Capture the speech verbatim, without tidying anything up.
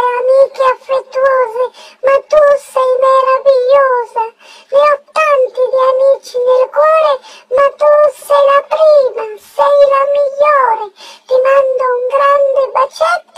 amiche affettuose, ma tu sei meravigliosa. Ne ho tanti di amici nel cuore, ma tu sei la prima, sei la migliore. Ti mando un grande bacetto